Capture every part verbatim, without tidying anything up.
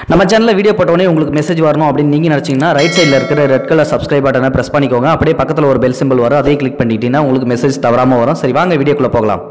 நம்ம சேனல்ல வீடியோ போட்டோனே உங்களுக்கு மெசேஜ் வரணும் அப்படின்னு நீங்க நினைச்சீங்கன்னா ரைட் சைடுல இருக்கிற ரெட் கலர் சப்ஸ்கிரைப் பட்டனை பிரஸ் பண்ணிக்கோங்க. அப்படியே பக்கத்துல ஒரு பெல் சிம்பிள் வரும், அதையும் கிளிக் பண்ணிட்டீங்கன்னா உங்களுக்கு மெசேஜ் தவறாம வரும். சரி வாங்க வீடியோக்குள்ள போகலாம்.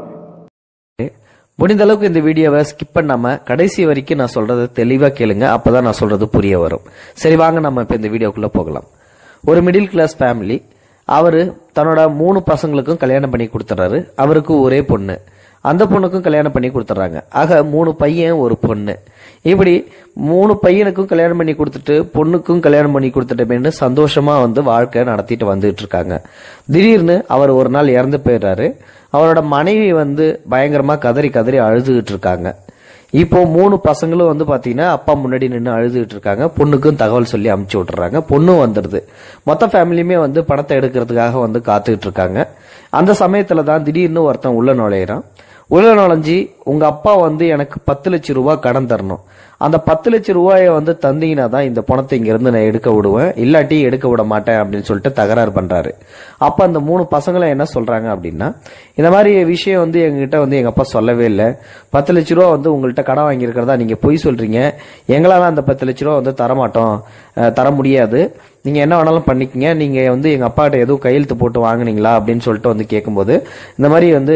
முடிந்த அளவுக்கு இந்த வீடியோவை ஸ்கிப் பண்ணாம கடைசி வரைக்கும் நான் சொல்றது தெளிவா கேளுங்க, அப்பதான் நான் சொல்றது புரிய வரும். சரி வாங்க நம்ம இப்ப இந்த வீடியோக்குள்ள போகலாம். ஒரு மிடில் கிளாஸ் ஃபேமிலி, அவரு தன்னோட மூணு பசங்களுக்கும் கல்யாணம் பண்ணி கொடுத்துறாரு. அவருக்கு ஒரே பொண்ணு, அந்த பொண்ணுக்கும் கல்யாணம் பண்ணி கொடுத்துறாங்க. ஆக மூணு பையன் ஒரு பொண்ணு. இப்படி மூணு பையனுக்கும் கல்யாணம் பண்ணி கொடுத்துட்டு பொண்ணுக்கும் கல்யாணம் பண்ணி கொடுத்துட்டேன்னு சந்தோஷமா வந்து வாழ்க்கை நடத்திட்டு வந்துட்டு இருக்காங்க. திடீர்னு அவர் ஒரு நாள் இறந்து போயிடுறாரு. அவரோட மனைவி வந்து பயங்கரமா கதறி கதறி அழுதுகிட்டு இருக்காங்க. இப்போ மூணு பசங்களும் வந்து பாத்தீங்கன்னா அப்பா முன்னாடி நின்று அழுதுகிட்டு இருக்காங்க. பொண்ணுக்கும் தகவல் சொல்லி அமுச்சு விட்டுறாங்க. பொண்ணும் வந்துடுது. மொத்த ஃபேமிலியுமே வந்து பணத்தை எடுக்கிறதுக்காக வந்து காத்துக்கிட்டு இருக்காங்க. அந்த சமயத்துல தான் திடீர்னு ஒருத்தன் உள்ள நுழையிறான். உள்ள நுழைஞ்சி, உங்க அப்பா வந்து எனக்கு பத்து லட்சம் ரூபாய் கடன் தரணும், அந்த பத்து லட்சம் ரூபாயை வந்து தந்தீங்கன்னா தான் இந்த பணத்தை இங்க இருந்து நான் எடுக்க விடுவேன், இல்லாட்டி எடுக்க விட மாட்டேன் அப்படின்னு சொல்லிட்டு தகராறு பண்றாரு. அப்ப அந்த மூணு பசங்களும் என்ன சொல்றாங்க அப்படின்னா, இந்த மாதிரி விஷயம் வந்து எங்ககிட்ட வந்து எங்க அப்பா சொல்லவே இல்லை, பத்து லட்ச ரூபா வந்து உங்கள்கிட்ட கடன் வாங்கியிருக்கிறதா நீங்க பொய் சொல்றீங்க, எங்களால அந்த பத்து லட்ச ரூபா வந்து தரமாட்டோம், தர முடியாது, நீங்க என்ன வேணாலும் பண்ணிக்கங்க, நீங்க வந்து எங்க அப்பா கிட்ட எதுவும் கையெழுத்து போட்டு வாங்குனீங்களா அப்படின்னு சொல்லிட்டு வந்து கேட்கும்போது, இந்த மாதிரி வந்து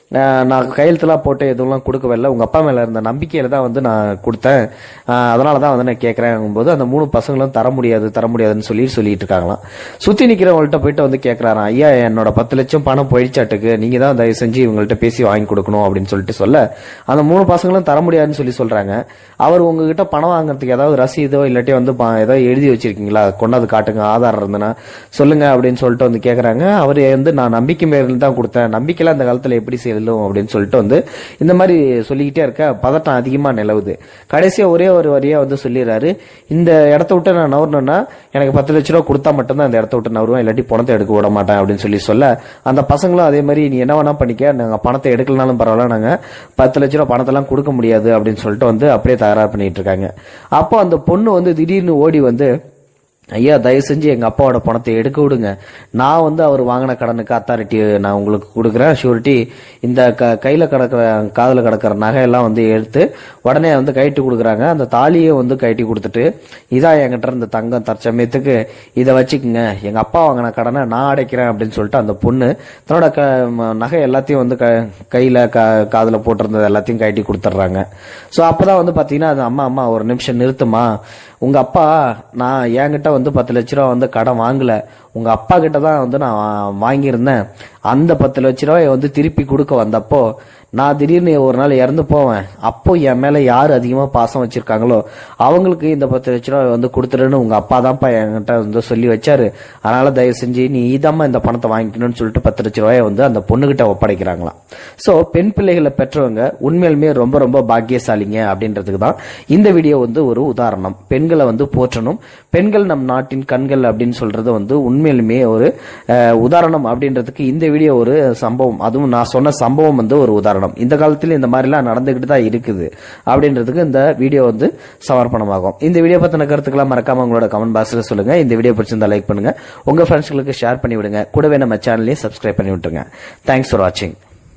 நான் கையெழுத்துலாம் போட்டு எதுவும் கொடுக்கவே இல்லை, உங்க அப்பா மேல இருந்த நம்பிக்கையில தான் வந்து நான் கொடுத்தேன், அதனாலதான் வந்து நான் கேட்கறேன் போது அந்த மூணு பசங்களும் தர முடியாது தர முடியாதுன்னு சொல்லி சொல்லிட்டு இருக்காங்களாம். சுத்தி நிக்கிறவங்கள்ட்ட போயிட்டு வந்து கேட்கறாராம், ஐயா என்னோட பத்து லட்சம் பணம் போயிடுச்சாட்டுக்கு, நீங்க தான் தயவு செஞ்சு இவங்கள்ட்ட பேசி வாங்கி கொடுக்கணும் அப்படின்னு சொல்லிட்டு சொல்ல, அந்த மூணு பசங்களும் தர முடியாதுன்னு சொல்லி சொல்றாங்க. அவர் உங்ககிட்ட பணம் வாங்குறதுக்கு ஏதாவது ரசீதோ இல்லாட்டி வந்து ஏதாவது எழுதி வச்சிருக்கீங்களா, கொண்டாந்து காட்டுங்க, ஆதாரம் இருந்ததுன்னா சொல்லுங்க அப்படின்னு சொல்லிட்டு வந்து கேட்கறாங்க. அவர் வந்து நான் நம்பிக்கை மேல தான் கொடுத்தேன், நம்பிக்கையில அந்த காலத்துல எப்படி செய்ய அப்படின்னு சொல்லிட்டு வந்து இந்த மாதிரி சொல்லிக்கிட்டே இருக்க பதட்டம் அதிகமா நிலவுது. கடைசியா ஒரே ஒரு வரியா வந்து சொல்லிடுறாரு, இந்த இடத்த விட்டு நான் நவரணும்னா எனக்கு பத்து லட்ச ரூபா கொடுத்தா மட்டும்தான் அந்த இடத்த விட்டு நவருவேன், இல்லாட்டி பணத்தை எடுக்க விட மாட்டேன் அப்படின்னு சொல்லி சொல்ல, அந்த பசங்களும் அதே மாதிரி நீ என்ன வேணா பண்ணிக்க, நாங்க பணத்தை எடுக்கலனாலும் பரவாயில்ல, நாங்க பத்து லட்ச ரூபா பணத்தை எல்லாம் கொடுக்க முடியாது அப்படின்னு சொல்லிட்டு வந்து அப்படியே தயாரா பண்ணிட்டு இருக்காங்க. அப்போ அந்த பொண்ணு வந்து திடீர்னு ஓடி வந்து, ஐயா தயவு செஞ்சு எங்க அப்பாவோட பணத்தை எடுக்க விடுங்க, நான் வந்து அவர் வாங்கின கடனுக்கு அத்தாரிட்டி நான் உங்களுக்கு கொடுக்குறேன், ஷூரிட்டி, இந்த கையில கிடக்கிற காதுல கிடக்கிற நகையெல்லாம் வந்து எடுத்து உடனே வந்து கைட்டி கொடுக்குறாங்க. அந்த தாலியை வந்து கைட்டி கொடுத்துட்டு, இதான் என்கிட்ட இருந்த தங்கம், தற்சமயத்துக்கு இதை வச்சுக்குங்க, எங்க அப்பா வாங்கின கடனை நான் அடைக்கிறேன் அப்படின்னு சொல்லிட்டு அந்த பொண்ணு தன்னோட நகை எல்லாத்தையும் வந்து கையில காதுல போட்டிருந்தது எல்லாத்தையும் கைட்டி கொடுத்துட்றாங்க. சோ அப்பதான் வந்து பாத்தீங்கன்னா அது, அம்மா அம்மா ஒரு நிமிஷம் நிறுத்துமா, உங்க அப்பா நான் என்கிட்ட வந்து பத்து லட்ச ரூபா வந்து கடன் வாங்கல, உங்க அப்பா கிட்ட தான் வந்து நான் வாங்கியிருந்தேன், அந்த பத்து லட்ச ரூபாய் வந்து திருப்பி கொடுக்க வந்தப்போ நான் திடீர்னு ஒரு நாள் இறந்து போவேன், அப்போ என் மேல யாரு அதிகமா பாசம் வச்சிருக்காங்களோ அவங்களுக்கு இந்த பத்து லட்ச ரூபாய் வந்து கொடுத்துருன்னு உங்க அப்பா தான்ப்பா என்கிட்ட வந்து சொல்லி வச்சாரு, அதனால தயவு செஞ்சு நீ இதாம்மா இந்த பணத்தை வாங்கிக்கணும்னு சொல்லிட்டு பத்து லட்ச ரூபாயை வந்து அந்த பொண்ணுகிட்ட ஒப்படைக்கிறாங்களாம். சோ பெண் பிள்ளைகளை பெற்றவங்க உண்மையிலுமே ரொம்ப ரொம்ப பாக்கியசாலிங்க அப்படின்றதுக்கு தான் இந்த வீடியோ வந்து ஒரு உதாரணம். பெண்களை வந்து போற்றணும், பெண்கள் நம் நாட்டின் கண்கள் அப்படின்னு சொல்றது வந்து உண்மையிலுமே ஒரு உதாரணம் அப்படின்றதுக்கு இந்த வீடியோ ஒரு சம்பவம், அதுவும் நான் சொன்ன சம்பவம் வந்து ஒரு உதாரணம். இந்த காலத்துல இந்த மாதிரி எல்லாம் நடந்துகிட்டு தான் இருக்குது அப்படின்றதுக்கு இந்த வீடியோ வந்து சமர்ப்பணமாகும். இந்த வீடியோ பத்தின கருத்துக்களை மறக்காம உங்களோட கமெண்ட் பாக்ஸ்ல சொல்லுங்க. இந்த வீடியோ பிடிச்சிருந்தா லைக் பண்ணுங்க, உங்க ஃப்ரெண்ட்ஸ்களுக்கு ஷேர் பண்ணி விடுங்க, கூடவே நம்ம சேனலையும் சப்ஸ்கிரைப் பண்ணி விட்டுருங்க. தேங்க்ஸ் ஃபார் வாட்சிங்.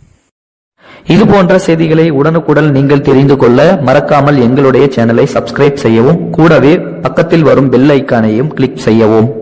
இது போன்ற செய்திகளை உடனுக்குடன் நீங்கள் தெரிந்து கொள்ள மறக்காமல் எங்களுடைய சேனலை சப்ஸ்கிரைப் செய்யவும், கூடவே பக்கத்தில் வரும் பெல் ஐக்கானையும் கிளிக் செய்யவும்.